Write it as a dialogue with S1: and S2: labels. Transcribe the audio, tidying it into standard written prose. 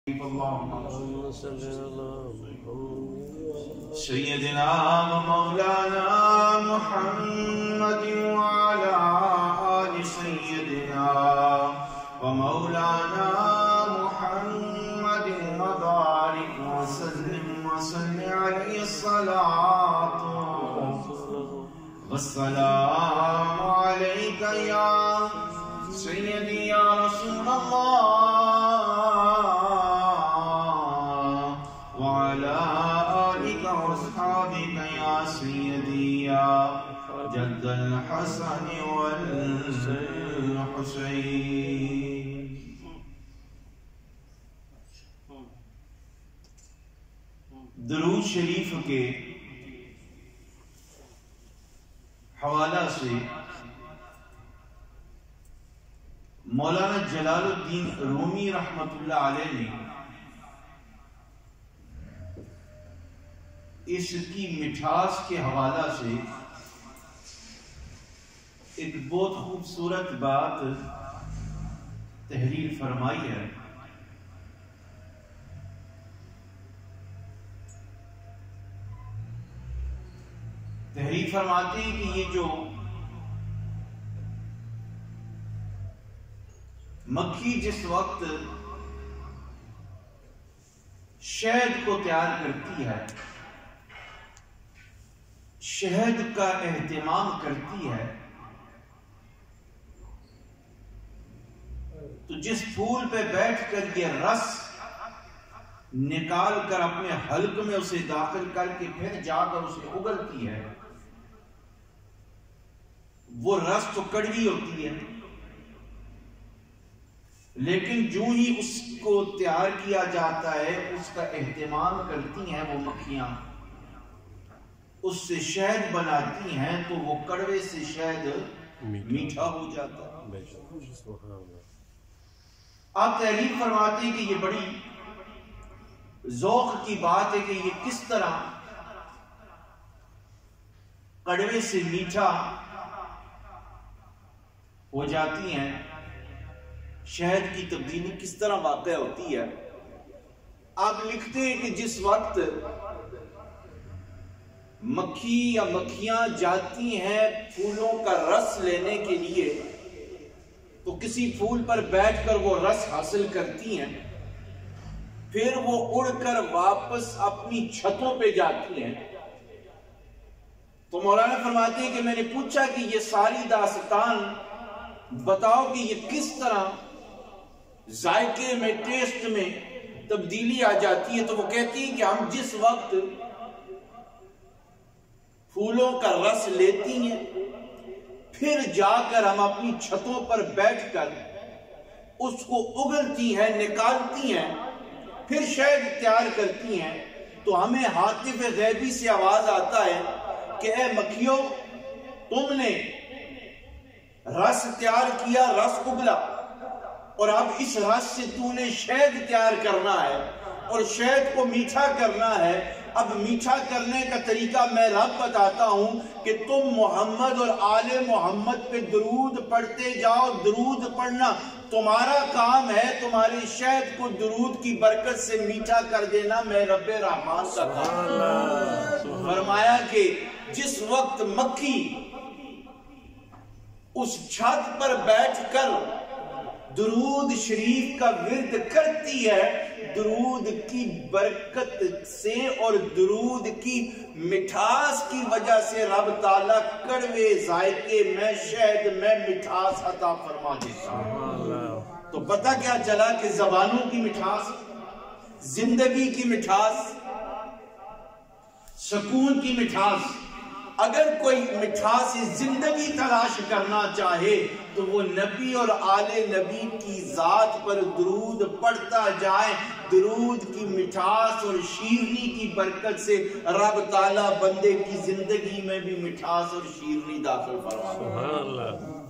S1: اللهم صل على
S2: سيدنا ومولانا محمد وعلى آل سيدنا ومولانا محمد وبارك وسلم عليه الصلاة والسلام عليك يا سيدي يا رسول الله وعلى آلك وأصحابك يا سيدي يا جد الحسن والحسين. درود شریف کے حوالہ سے مولانا جلال الدین رومی رحمت اللہ علیہ نے اس کی مٹھاس کے حوالہ سے ایک بہت خوبصورت بات تحریر فرمائی ہے. تحریر فرماتے ہیں کہ یہ جو مکھی جس وقت شہد کو تیار کرتی ہے، شہد کا اہتمام کرتی ہے، تو جس پھول پہ بیٹھ کر یہ رس نکال کر اپنے حلق میں اسے داخل کر کے پھر جا کر اسے اگلتی ہے، وہ رس تو کڑوی ہوتی ہے، لیکن جو ہی اس کو تیار کیا جاتا ہے اس کا اہتمام کرتی ہیں وہ مکھیاں، اس سے شہد بناتی ہیں تو وہ کڑوے سے شہد میٹھا ہو جاتا ہے. آپ تحریر فرماتے ہیں کہ یہ بڑی ذوق کی بات ہے کہ یہ کس طرح کڑوے سے میٹھا ہو جاتی ہیں، شہد کی تبدیلی کس طرح واقع ہوتی ہے. آپ لکھتے ہیں کہ جس وقت مکھی یا مکھیاں جاتی ہیں پھولوں کا رس لینے کے لیے تو کسی پھول پر بیٹھ کر وہ رس حاصل کرتی ہیں، پھر وہ اڑ کر واپس اپنی چھتوں پہ جاتی ہیں. تو مولانا فرماتے ہیں کہ میں نے پوچھا کہ یہ ساری داستان بتاؤ کہ یہ کس طرح ذائقے میں، ٹیسٹ میں تبدیلی آ جاتی ہے. تو وہ کہتی ہیں کہ ہم جس وقت پھولوں کا رس لیتی ہیں پھر جا کر ہم اپنی چھتوں پر بیٹھ کر اس کو اگلتی ہیں، نکالتی ہیں، پھر شہد تیار کرتی ہیں، تو ہمیں ہاتف غیبی سے آواز آتا ہے کہ اے مکھیوں، تم نے رس تیار کیا، رس اگلا، اور اب اس رس سے تو نے شہد تیار کرنا ہے اور شہد کو میٹھا کرنا ہے. اب میٹھا کرنے کا طریقہ میں رب بتاتا ہوں کہ تم محمد اور آل محمد پہ درود پڑھتے جاؤ. درود پڑھنا تمہارا کام ہے، تمہارے شہد کو درود کی برکت سے میٹھا کر دینا میں رب رحمان کا کام. فرمایا کہ جس وقت مکھی اس چھت پر بیٹھ کر درود شریف کا ورد کرتی ہے، درود کی برکت سے اور درود کی مٹھاس کی وجہ سے رب تعالیٰ کڑوے ذائقے میں، شہد میں مٹھاس عطا فرما دیتا ہے. تو پتہ کیا چلا کہ زبانوں کی مٹھاس، زندگی کی مٹھاس، سکون کی مٹھاس، اگر کوئی مٹھاس زندگی تلاش کرنا چاہے تو وہ نبی اور آل نبی کی ذات پر درود پڑھتا جائے. درود کی مٹھاس اور شیرنی کی برکت سے رب تعالیٰ بندے کی زندگی میں بھی مٹھاس اور شیرنی داخل فرما.